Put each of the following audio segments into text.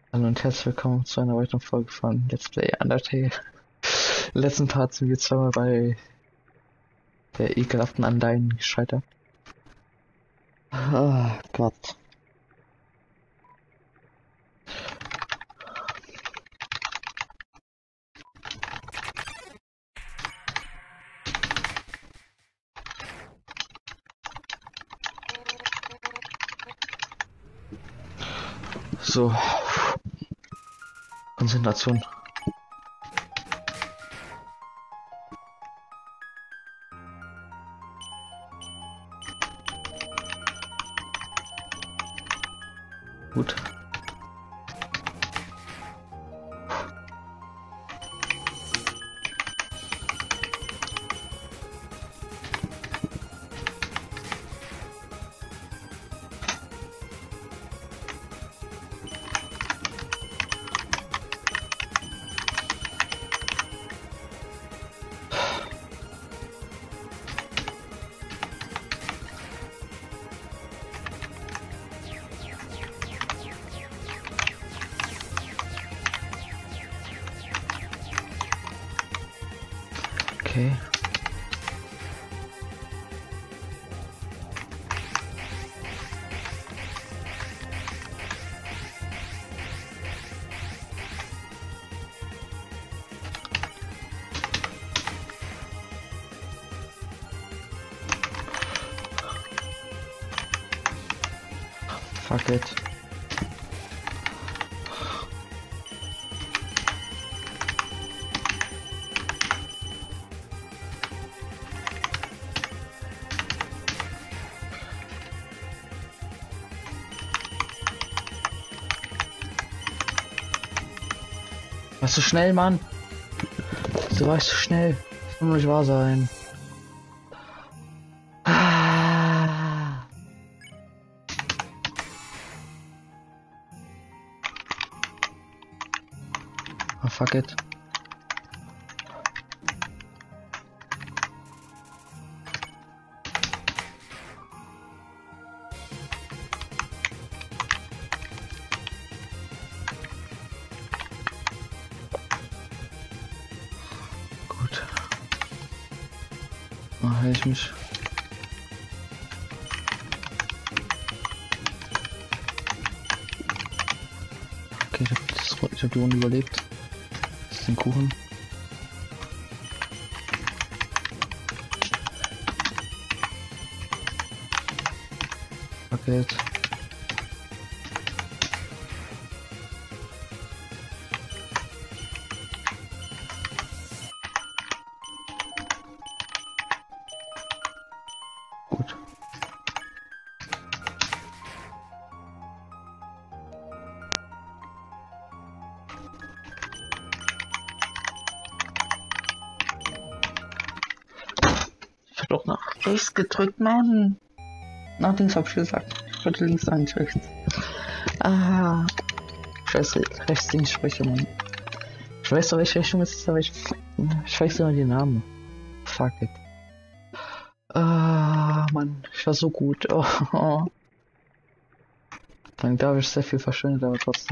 Hallo und herzlich willkommen zu einer weiteren Folge von Let's Play Undertale. Im letzten Part sind wir zweimal bei der ekelhaften Anleihen gescheitert. Ah, Gott. So. Konzentration. Gut. Okay. Fuck it. Was so schnell, Mann? Du warst so schnell. Das kann doch nicht wahr sein. Ah. Oh, fuck it. Gut. Oh, heil ich mich. Okay, ich hab die Runde überlebt. Das ist den Kuchen. Okay, jetzt. Gut. Ich hab doch nach rechts gedrückt, Mann. Nach links hab ich gesagt. Ich wollte links sein, nicht rechts. Ah. Scheiße, rechts, links spreche, Mann. Ich weiß doch, welche Richtung es ist, aber ich weiß immer die Namen. Fuck it. Ah, Mann, ich war so gut. Oh, oh. Dann habe ich sehr viel verschwendet, aber trotzdem.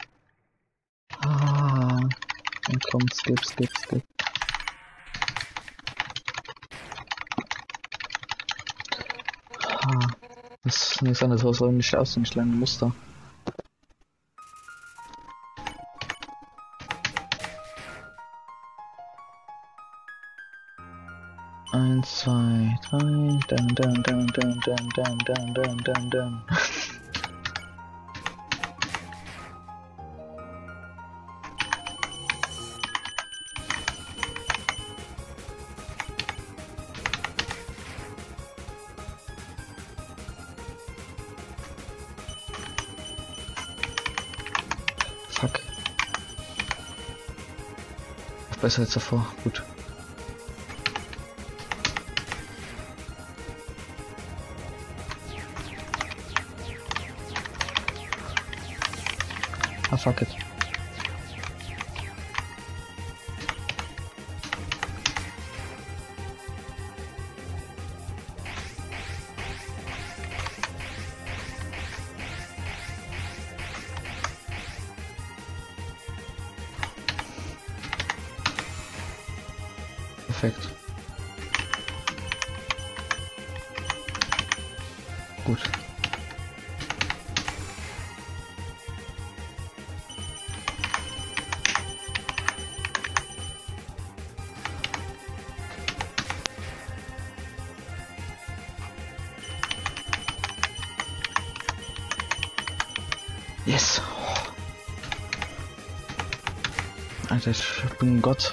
Ah. Und komm, skip. Ah. Das ist nichts anderes außer nicht auswendig lernen Muster. Eins, zwei, drei, dann. Fuck. Besser als davor, gut. Ah, fuck it. Perfekt. Gut. Yes. Alter, ich bin ein Gott.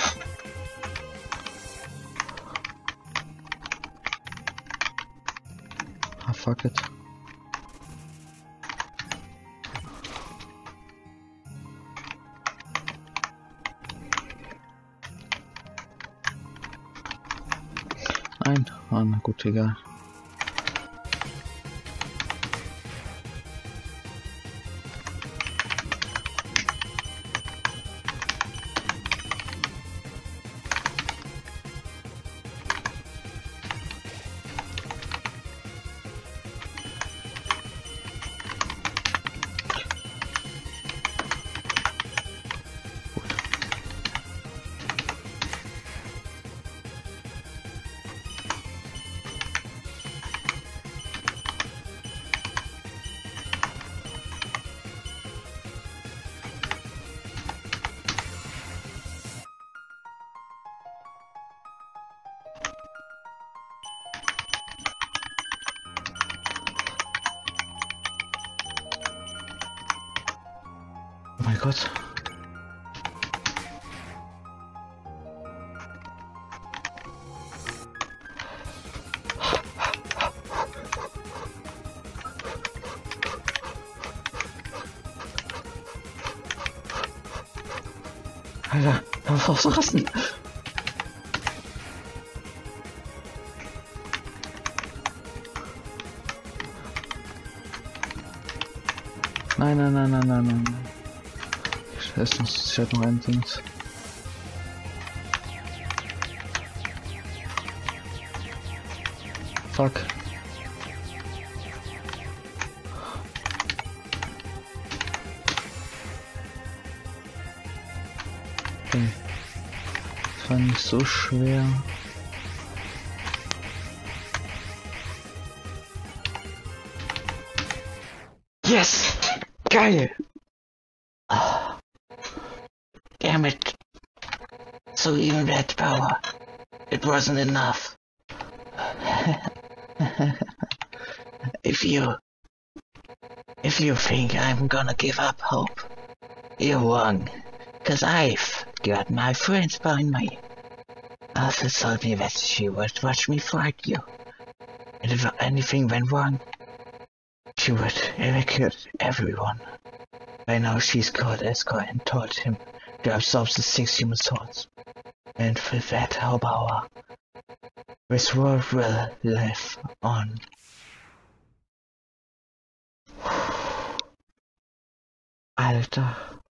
Ah, fuck it. Nein. Ah, na gut, egal. Oh mein Gott. Alter, was auf so rasten? Nein, nein, nein, nein, nein, nein. Ich hab noch ein Ding. Fuck. Okay. Das war nicht so schwer. Yes! Geil! Damn it. So even that power, it wasn't enough. If you think I'm gonna give up hope, you're wrong. 'Cause I've got my friends behind me. Arthur told me that she would watch me fight you. And if anything went wrong, she would evacuate everyone. By now she's called Escort and told him to absorb the 6 human souls. And with that her power, this world will live on. Alter.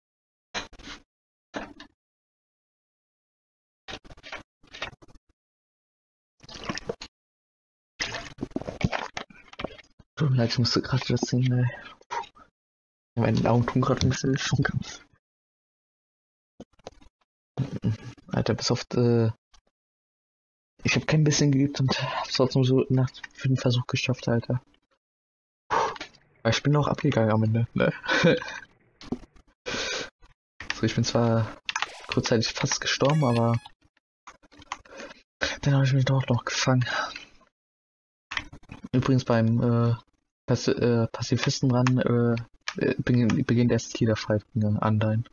Tut mir leid, ich musste gerade das sehen, ey. Meine Augen tun gerade ein bisschen schon ganz. Alter, bis auf ich habe kein bisschen geübt und hab's trotzdem so nach 5 Versuch geschafft, Alter. Aber ich bin auch abgegangen am Ende, ne? So, ich bin zwar kurzzeitig fast gestorben, aber dann habe ich mich dort noch gefangen. Übrigens beim Pazifistenrun beginnt erst Killer-Fight gegen Undyne.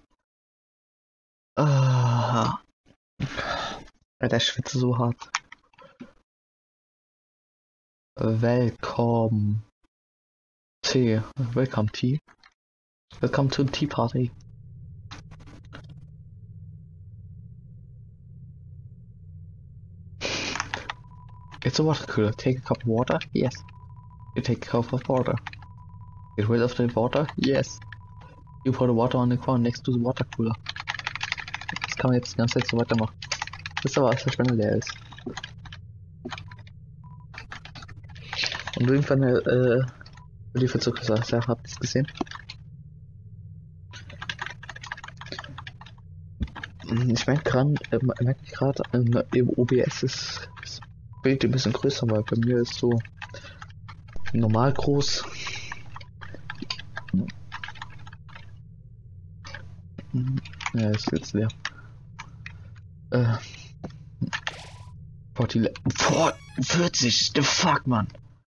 Alter, ich schwitze so hart. Welcome Tea. Welcome Tea. Welcome to the Tea Party. It's a water cooler. Take a cup of water? Yes. You take a cup of water. Get rid of the water? Yes. You put the water on the ground next to the water cooler. Das kann man jetzt die ganze Zeit so weitermachen. Bis aber als der Spender leer ist. Und irgendwann die Verzugssache, habt ihr es gesehen? Ich merke gerade, im OBS ist das Bild ein bisschen größer, weil bei mir ist so normal groß. Ja, ist jetzt leer. Boah, 40, the fuck, man.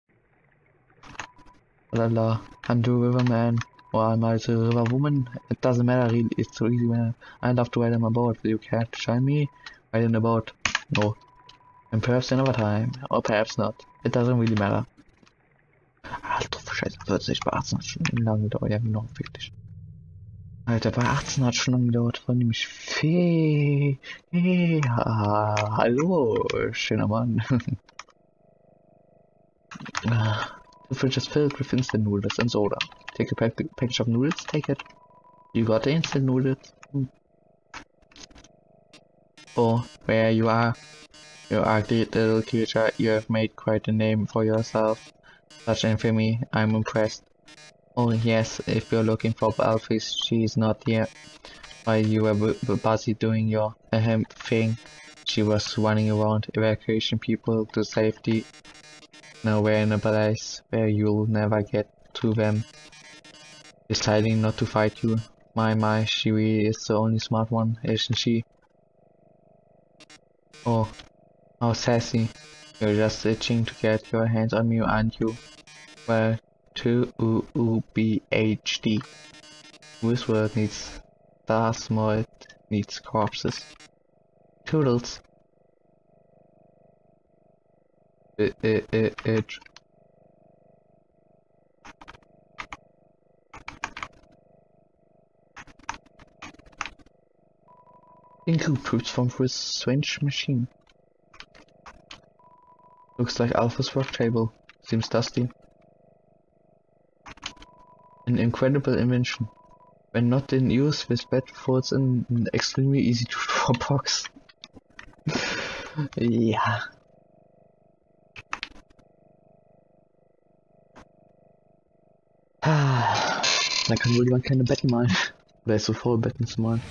Lala, undo Riverman, or I might a river woman. It doesn't matter, really, it's so easy when I love to ride on my boat. You can't shine me, ride in the boat. No. And perhaps another time, or perhaps not. It doesn't really matter. Alter, Scheiße, 40 bei 18 hat schon lange gedauert, ja genau, wirklich. Alter, bei 18 hat schon lange gedauert, vor allem nämlich hallo, schöner Mann. The fridge is filled with instant noodles and soda. Take a package of noodles, take it. You got the instant noodles. Oh, where you are. You ugly little creature, you have made quite a name for yourself. Such infamy, I'm impressed. Oh yes, if you're looking for Alphys, she is not here. While you were busy doing your thing, she was running around evacuating people to safety. Now we're in a place where you'll never get to them. Deciding not to fight you. My, she really is the only smart one, isn't she? Oh, how sassy. You're just itching to get your hands on me, aren't you? Well, to UUBHD. This world needs stars more it needs corpses. Toodles. Include proofs from this strange machine. Looks like Alpha's work table. Seems dusty. An incredible invention. When not in use, this bed folds in an extremely easy to draw box. Ja. Da kann wohl jemand keine Betten malen. Oder ist so faul, Betten zu malen.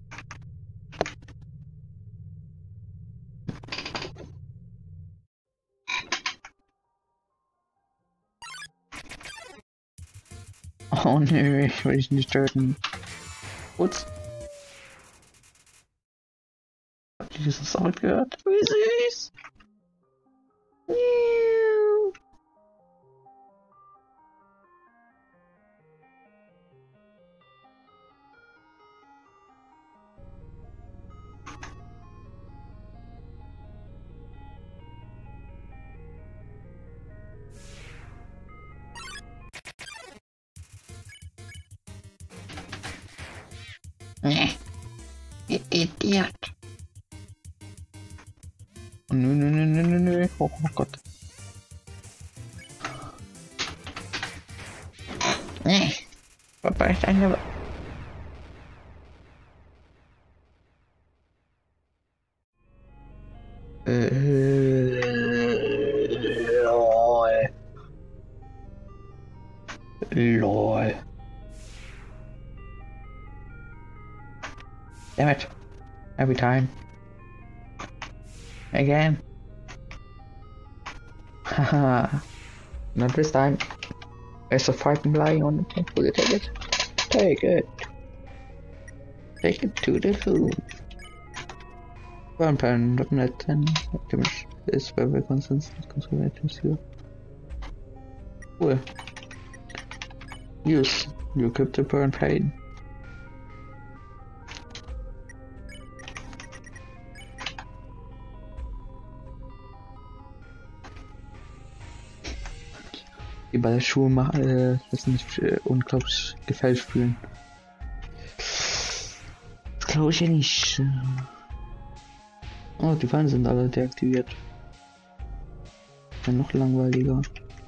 Oh nö, ich will dich nicht töten. Ups. Habt ihr dieses Sound gehört? Wie süß! Miau. Idiot. Oh, nö. Oh Gott. Papa ist eine... LOL. LOL. Damn it. Every time. Again. Haha. Not this time. There's a frightened lying on the floor. Will you take it? Take it. Take it to the room. Burnpan.net and damage is very consistent items here. Cool. Use. You equip the burn pain. Die Ballschuhe machen, lassen sich unglaublich gefälscht fühlen. Das glaube ich ja nicht. Oh, die Fallen sind alle deaktiviert. Ja, noch langweiliger.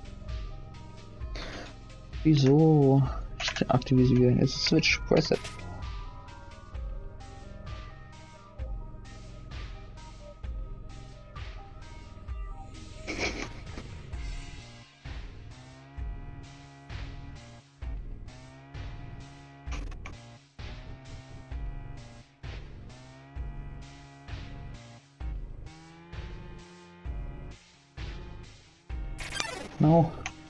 Wieso? Ich aktiviere sie wieder. Jetzt Switch, press it. No.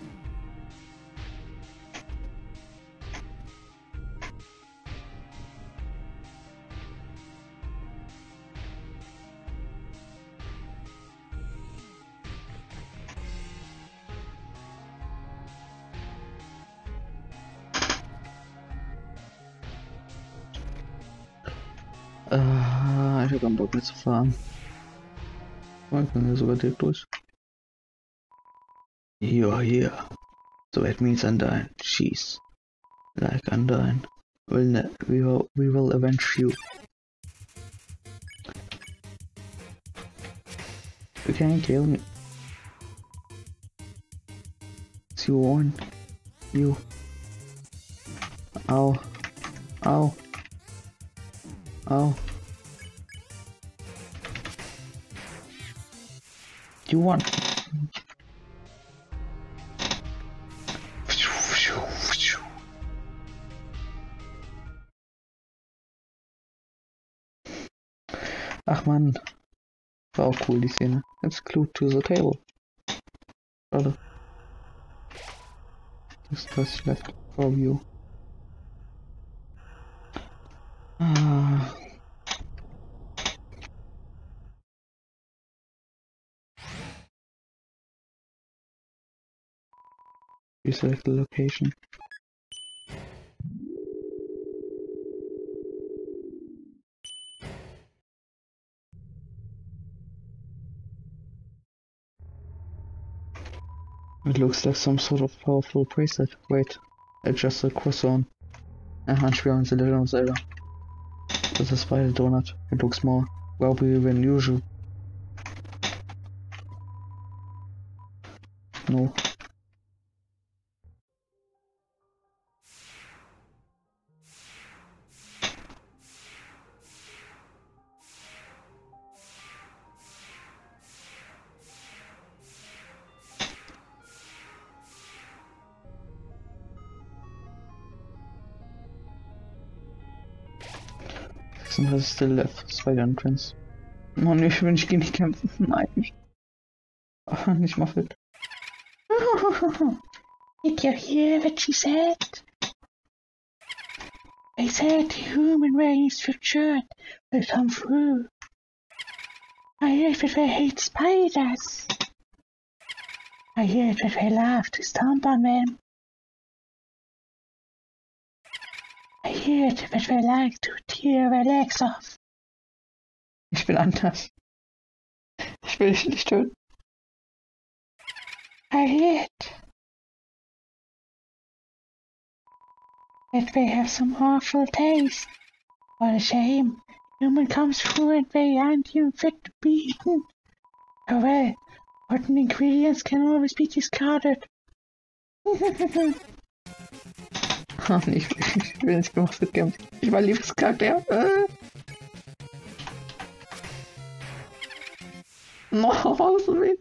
Ich hab keinen Bock mehr zu fahren. Ich bin ja sogar direkt durch. You're here. So it means undyne. She's like undyne. We will avenge you. You can't kill me. It's you on. You. Ow. Ow. Ow. You won. Ach man, war auch cool die Szene. It's glued to the table. Schade. Das ist left for you. Ah. Reselect the location. It looks like some sort of powerful bracelet. Wait, adjust the croissant. Enhance beyond the Legend of Zelda. With a spider donut. It looks more wobbly than usual. No. Has still left Spider Entrance. Oh ne, ich will nicht gegen die kämpfen. Nein. Nicht mal fit. Did you hear what she said? They said the human race future will come through. I heard that they hate spiders. I heard that they love to stomp on them. I heard that they like to tear their legs off. Ich bin anders. Ich will dich nicht töten. I heard that they have some awful taste. What a shame. Human comes through and they aren't even fit to be eaten. Oh well, rotten ingredients can always be discarded. Oh, nee, ich will nicht gemacht kämpfen. Ich war Lieblingscharakter. No, was will?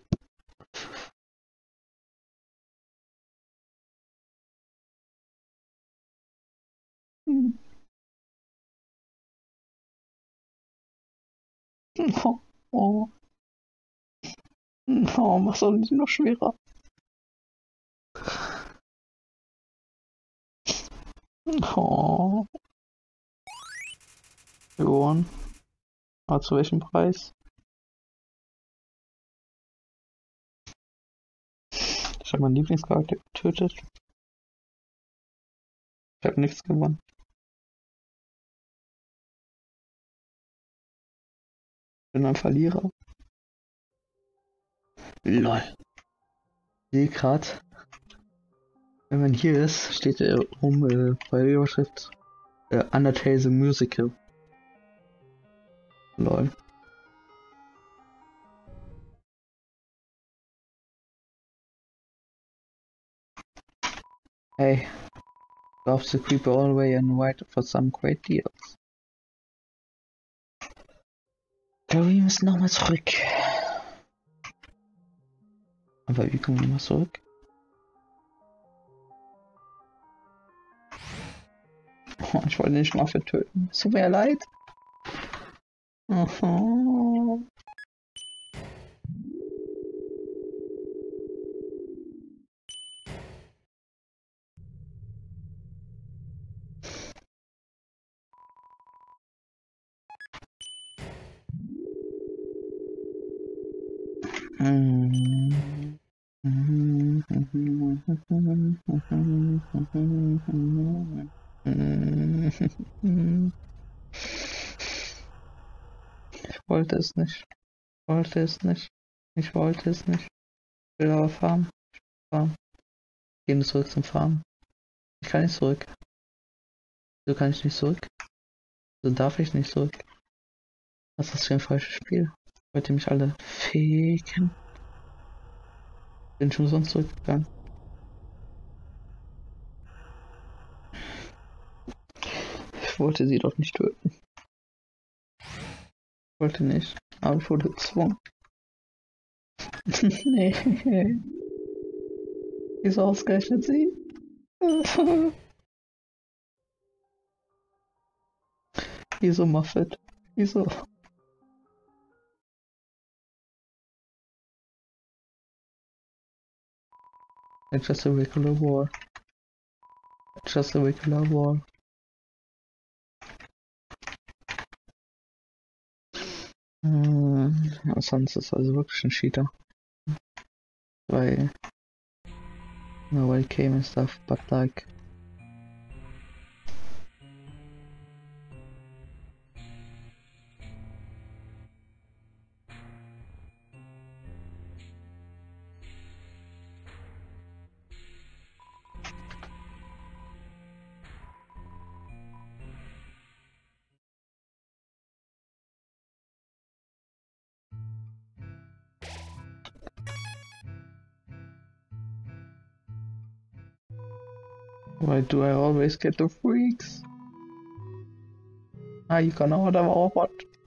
Oh, oh. Oh, mach's doch nicht noch schwerer. Oh. Johann. Aber zu welchem Preis? Ich habe meinen Lieblingscharakter getötet. Ich habe nichts gewonnen. Ich bin ein Verlierer. LOL. Ich sehe grad, wenn man hier ist, steht bei der Überschrift Undertale the Musical. LOL. Hey, love the creeper all the way and wait for some great deals. Wir müssen nochmal zurück. Aber wie kommen wir mal zurück? Oh, ich wollte nicht mal vertöten. Es tut mir leid. Ich wollte es nicht. Ich wollte es nicht. Ich wollte es nicht. Ich will aber fahren. Fahren. Gehen zurück zum Fahren. Ich kann nicht zurück. So kann ich nicht zurück. So darf ich nicht zurück. Was ist das für ein falsches Spiel? Wollt ihr mich alle ficken? Bin schon sonst zurückgegangen. Ich wollte sie doch nicht töten. Ich wollte nicht, aber ich wurde gezwungen. Nee. Wieso ausgerechnet sie? Wieso Muffet? Wieso? It's just a regular war. It's just a regular war. Sonst ist also wirklich ein Cheater. Weil nobody came and stuff, but like why do I always get the freaks? Ah, you can order or what?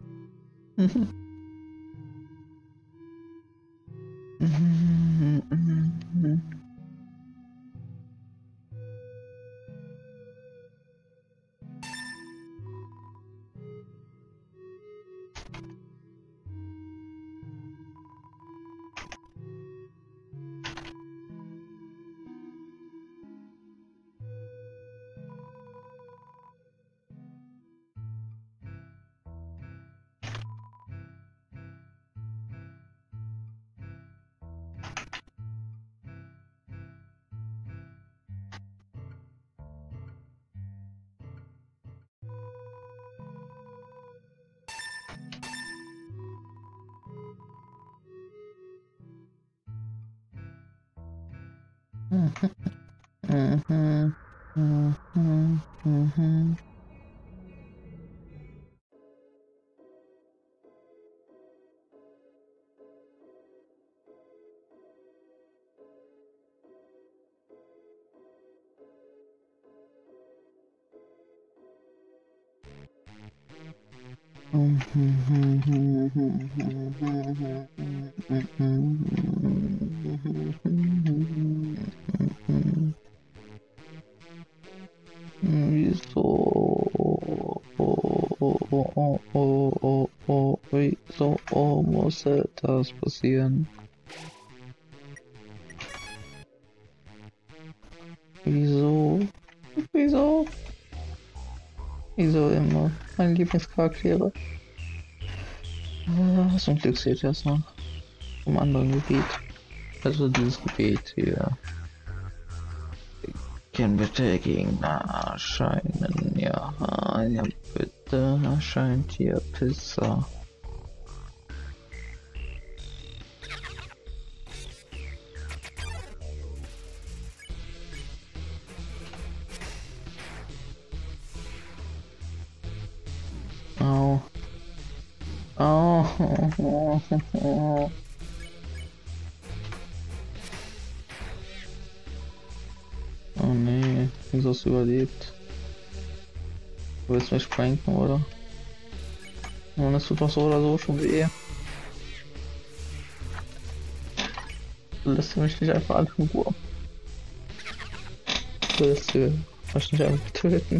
Wieso musste das passieren? Wieso? Wieso? Wieso immer? Meine Lieblingscharaktere. Zum Glück seht ihr es noch. Vom anderen Gebiet. Also dieses Gebiet hier. Können bitte Gegner erscheinen? Ja, ja bitte erscheint hier Pizza. Au. Au. Oh nee, wieso hast du überlebt? Du willst mich pranken, oder? Und es tut doch so oder so schon weh. Du lässt mich nicht einfach alle in Ruhe. Du lässt mich nicht einfach töten.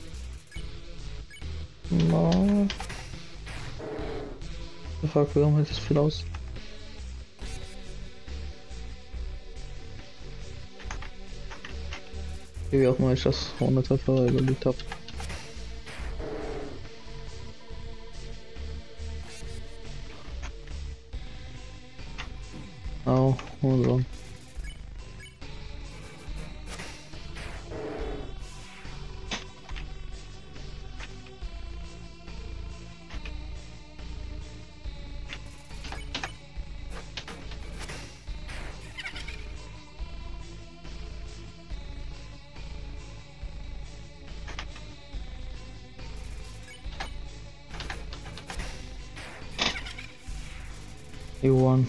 No. Fuck, warum hält das viel aus? Wie auch immer ich das 100 vorher überlebt habe. Oh, hold on. You won.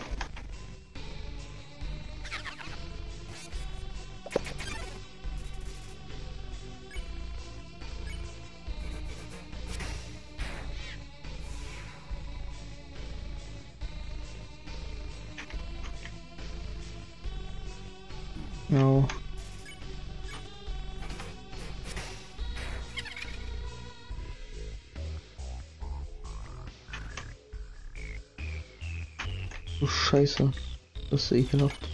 No. Du Scheiße. Das ist ekelhaft.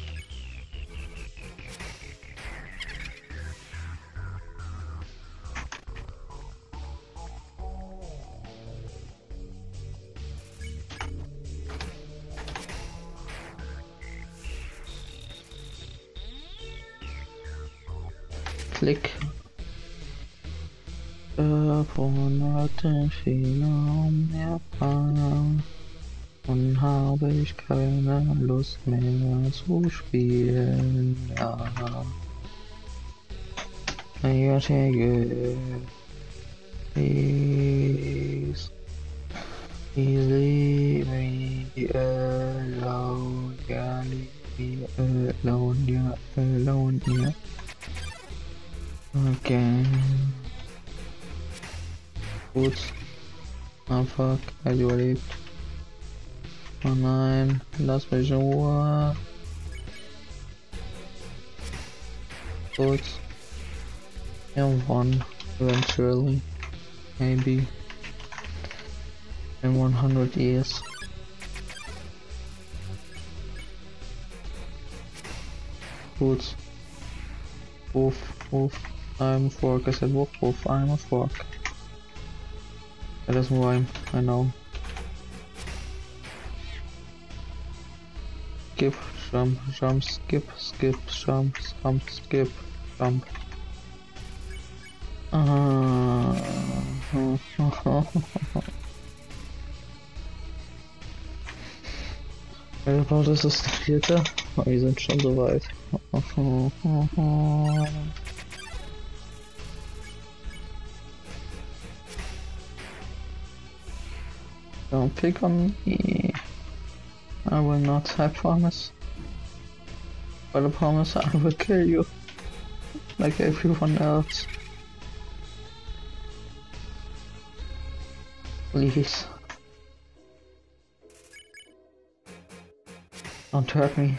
Klick. Von heute Fehler mehr fahren. Und habe ich keine Lust mehr zu spielen. Ja. I take it. Please. Please leave me alone. Yeah, leave me alone. Yeah, alone. Yeah. Okay. Gut. Ah fuck, er hat überlebt. Oh nein, lass mich in Ruhe. Gut. Irgendwann, eventually, maybe, in 100 years. Gut. Woof, I'm a fork. I said woof, I'm a fork. That doesn't rhyme, I know. Skip, jump, skip, jump, skip, jump. Das ist der vierte. Wir sind schon so weit. Don't pick on me. I will not, I promise. But I promise I will kill you. Like everyone else. Please. Don't hurt me.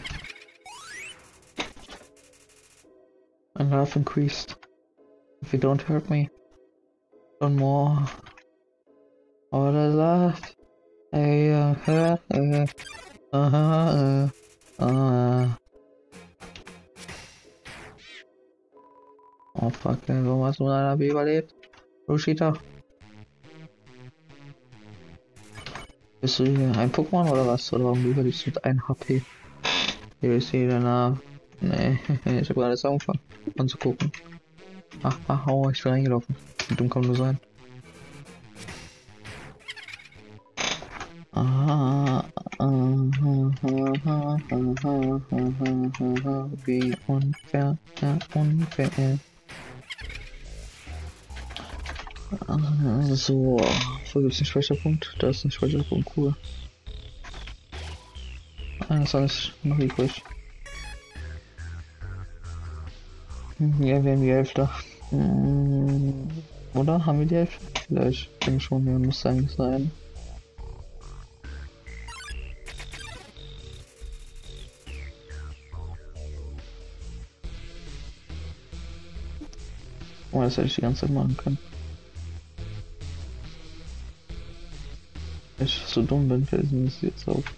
My love increased. If you don't hurt me, don't more. All I love. Hey, Oh fuck, warum hast du deiner B überlebt? Rosita. Bist du hier ein Pokémon oder was? Oder warum überlebst du mit 1 HP? Hier ist jeder nah. Nee, ich hab gerade das angefangen anzugucken. Ach, oh, ich bin reingelaufen. Wie dumm kann du sein? Wie unfair, ja, unfair. So, wo gibt's einen Speicherpunkt? Da ist ein Speicherpunkt, cool. Das ist alles noch übrig. Ja, wir haben die Hälfte. Oder? Haben wir die Hälfte? Vielleicht. Ich denke schon, ja, muss eigentlich sein. Oh, das hätte ich die ganze Zeit machen können. Weil ich so dumm bin, fällt mir das jetzt auf.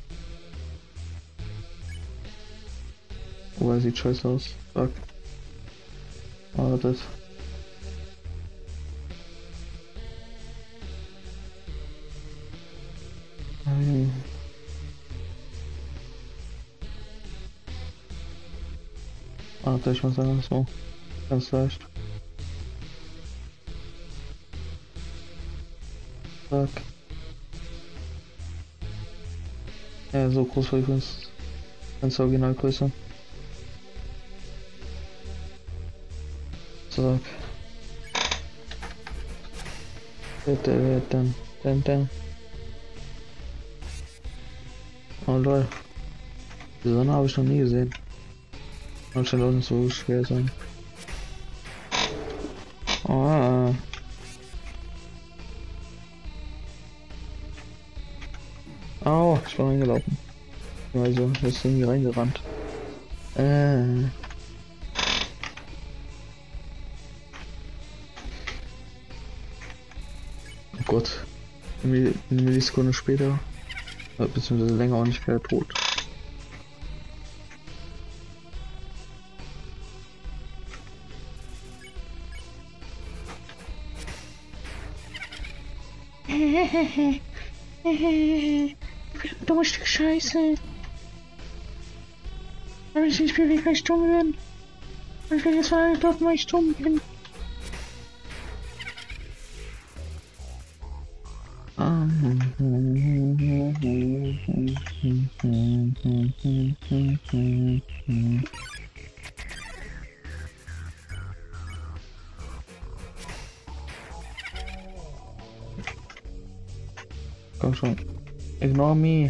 Wobei, sieht scheiße aus. Fuck. Wartet. Warte, ich muss sagen, so. Ganz leicht. Zack. Ja, so groß war übrigens. Ganz Originalgröße. Zack. Dann. Oh lol. Die Sonne habe ich noch nie gesehen. Und scheint auch nicht so schwer sein. Ah. Au, ich bin reingelaufen. Also, ist irgendwie reingerannt. Oh Gott. Eine Millisekunde später. Beziehungsweise länger und ich wäre tot. Dummes Stück Scheiße. Wenn ich nicht bewege, kann ich dumm werden. Ich werde jetzt mal dort, weil ich dumm bin. Komm schon. Ignore me.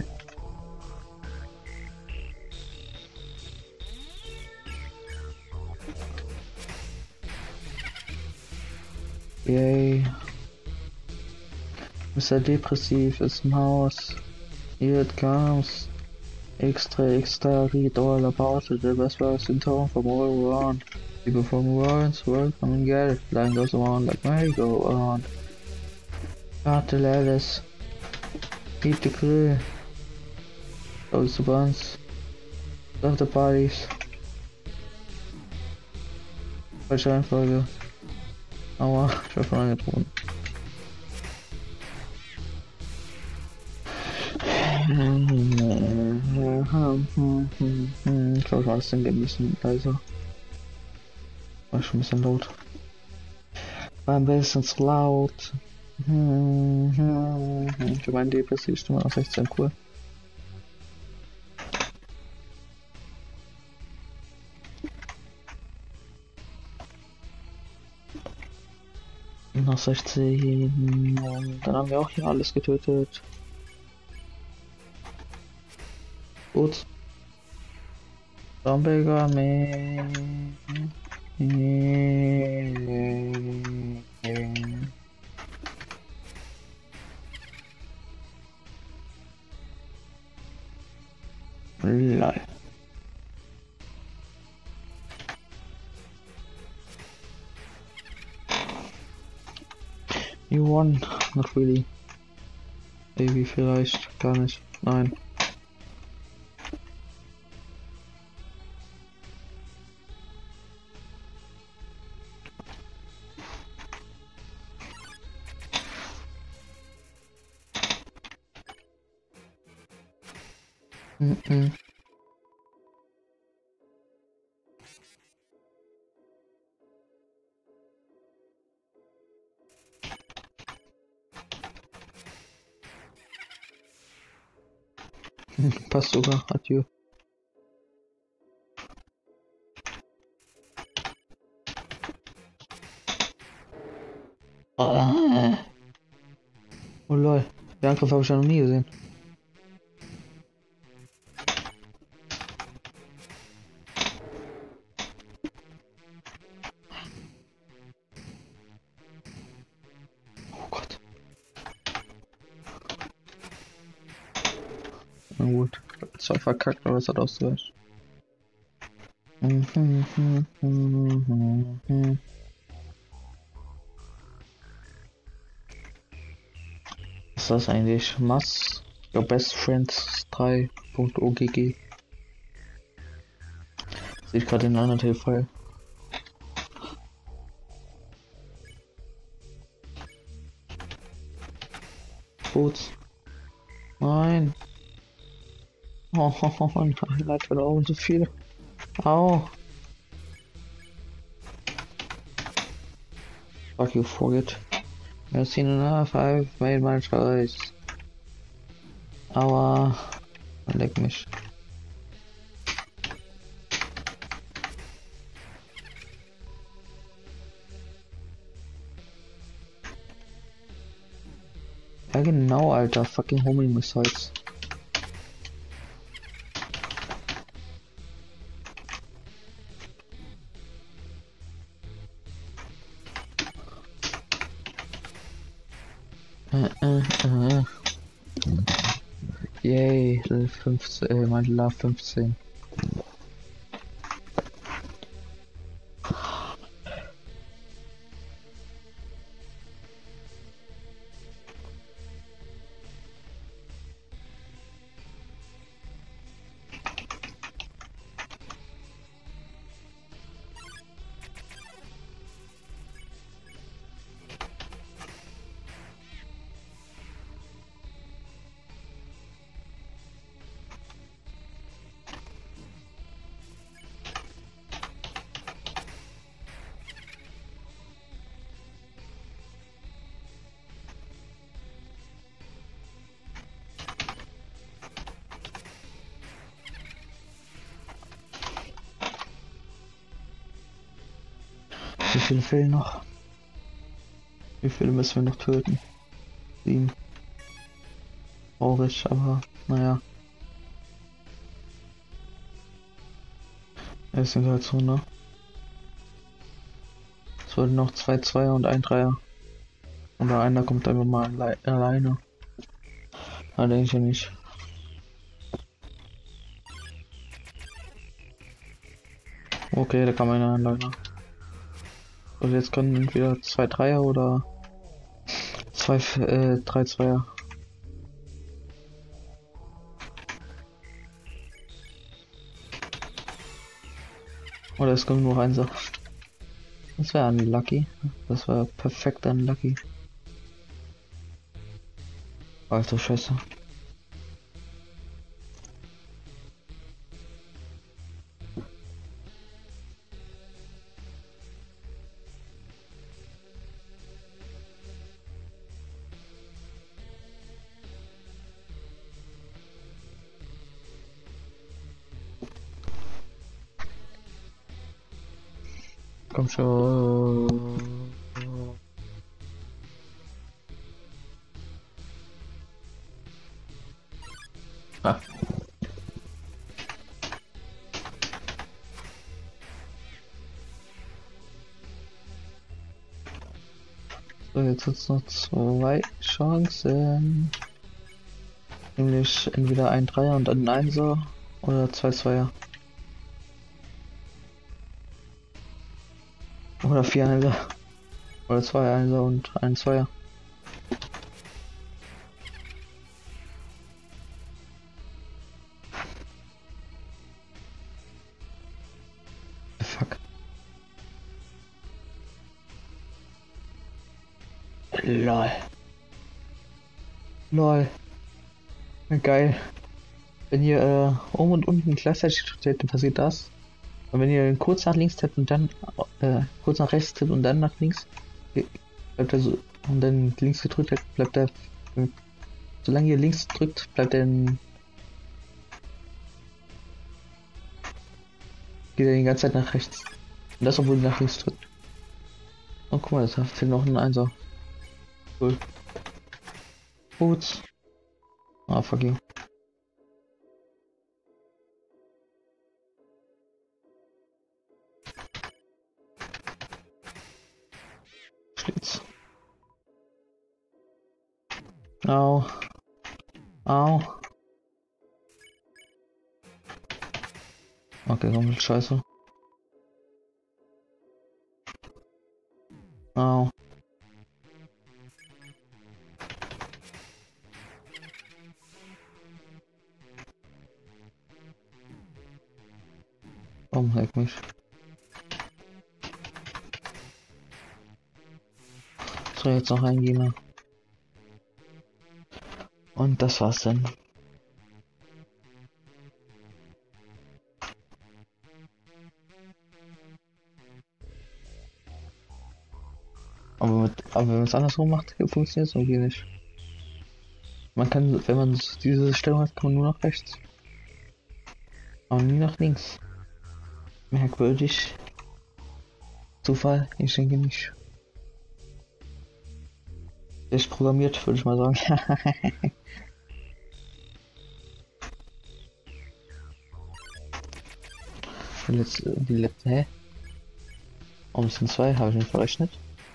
Yay. Mr. Depressiv ist im Haus. Here it comes. Extra, read all about it. The best was in town from all around. People from around the world come and get it. Line goes around like merry-go-round. Got the lettuce. Eat the grill. Those the buns. Love the parties. Falsche Reihenfolge. Aua, ich war von angetrunken. Ich glaube, ich weiß, ein bisschen leiser. War schon ein bisschen laut. War ein bisschen zu laut. Ich meine, die Stimme aus 16 cool. Noch 16. Und dann haben wir auch hier alles getötet. Gut. Zombie Man. Lol. You won. Not really. Maybe vielleicht. Gar nicht. Nein. Passt sogar. Adieu. Oh lol. Den Angriff habe ich ja noch nie gesehen. Oh Gott. Na gut. Zwar verkackt, aber es hat ausgereicht. Was ist das eigentlich? Mass? Your Best Friends 3.ogg. Sehe ich gerade in einer Teil-File. Gut. Nein. Oh nein, hat von oben so viel. Au. Fuck you, forget. I've seen enough, I've made my choice. Aua. Leck mich. Ja genau, Alter. Fucking Homing Missiles. Yay, Level 15, mein Level 15. Wie viele fehlen noch? Wie viele müssen wir noch töten? 7. Traurig, aber naja. Es sind halt so, ne? Es wurden noch 2 Zweier und ein Dreier. Oder einer kommt einfach mal alleine. Na, denke ich ja nicht. Okay, da kann man einen alleine. Also jetzt können entweder 2 Dreier oder 3 Zweier. Oder es kommt nur Einser. Das wäre unlucky. Das war perfekt unlucky. Alter Scheiße. Komm schon. Ah. So, jetzt hat es noch 2 Chancen. Nämlich entweder ein Dreier und ein Einser oder 2 Zweier. Oder 4 Einser. Oder 2 Einser und ein Zweier. Fuck. Lol. Lol. Geil. Wenn ihr oben und unten gleichzeitig steht, dann passiert das. Und wenn ihr kurz nach links tippt und dann kurz nach rechts tippt und dann nach links, bleibt er so, und dann links gedrückt hat, bleibt er, solange ihr links drückt, bleibt er geht er die ganze Zeit nach rechts. Und das, obwohl ihr nach links drückt. Oh, guck mal, das fehlt noch ein Einser. Cool. Gut. Ah, fuck you. Schlitz. Au. Au. Okay, komm, scheiße. Au. Komm, leck mich. So, jetzt noch ein Gegner. Und das war's dann. Aber Aber wenn man es andersrum macht, funktioniert es irgendwie nicht. Man kann, wenn man diese Stellung hat, kann man nur nach rechts. Aber nie nach links. Merkwürdig. Zufall? Ich denke nicht. Ist programmiert, würde ich mal sagen. Die letzte, hä? Warum sind zwei? Habe ich nicht verrechnet?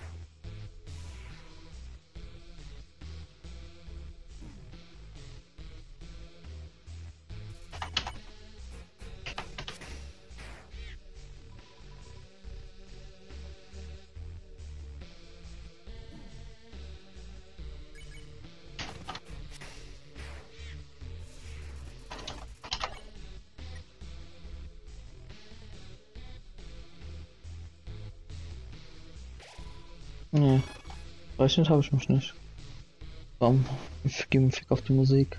Nee, verrechnet habe ich mich nicht. Warum? Ich gebe einen Fick auf die Musik.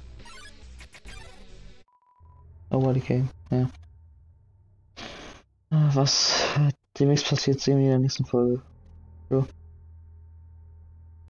Nobody came. Ja. Was demnächst passiert, sehen wir in der nächsten Folge. Jo.